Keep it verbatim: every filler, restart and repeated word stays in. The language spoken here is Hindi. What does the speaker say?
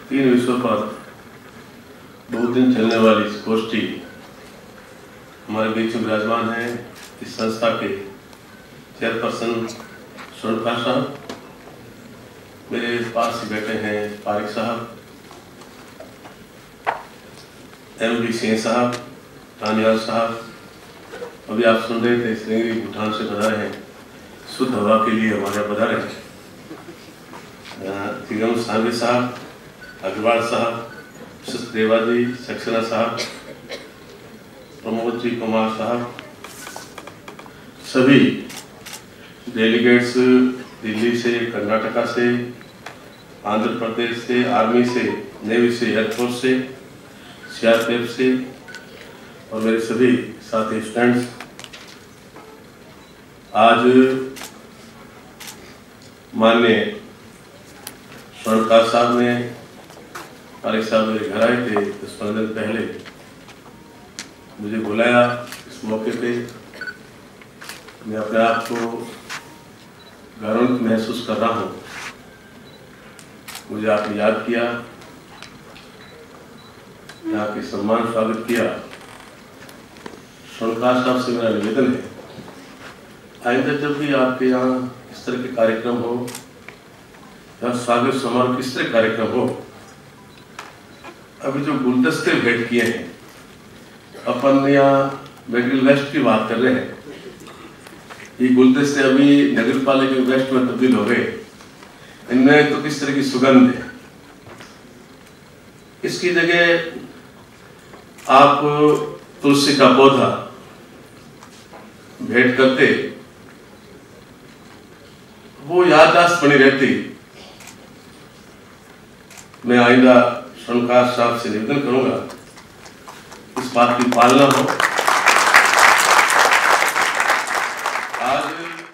तीन विषयों पर दो दिन चलने वाली इस गोष्ठी हमारे बीच में विराजमान है इस संस्था के चेयरपर्सन स्वर्णप्रकाश साहब, मेरे पास ही बैठे हैं पारिक साहब, एम डी सिंह साहब, तानियाल साहब। अभी आप सुन रहे थे श्रीनगरी भूटान से पधारे हैं, शुद्ध हवा के लिए हमारे यहाँ पधारे हैं। तिगम सांगे साहब, अग्रवाल साहब, सचदेवा जी, सक्सेना साहब, प्रमोद जी, कुमार साहब, सभी डेलीगेट्स दिल्ली से, कर्नाटका से, आंध्र प्रदेश से, आर्मी से, नेवी से, एयरफोर्स से, सी आर पी एफ से और मेरे सभी साथी स्टूडेंट्स, आज माननीय स्वर्णप्रकाश साहब ने पारिक साहब मेरे घर आए थे दस पंद्रह दिन पहले, मुझे बुलाया। इस मौके पे मैं अपने आप को गौरव महसूस कर रहा हूँ। मुझे आपने याद किया, यहाँ के सम्मान स्वागत किया। स्वर्णप्रकाश साहब से मेरा निवेदन है, आइंदा जब भी आपके यहाँ इस तरह के कार्यक्रम हो या स्वागत समारोह किस तरह कार्यक्रम हो, अभी जो गुलदस्ते भेंट किए हैं, अपन यहाँ मेडिकल वेस्ट की बात कर रहे हैं, ये गुलदस्ते अभी नगर पालिका वेस्ट में तब्दील हो गए। इनमें तो किस तरह की सुगंध है, इसकी जगह आप तुलसी का पौधा भेंट करते, वो याददाश्त बनी रहती। मैं आइंदा स्वर्णप्रकाश साहब से निवेदन करूंगा इस बात की पालना हो। आज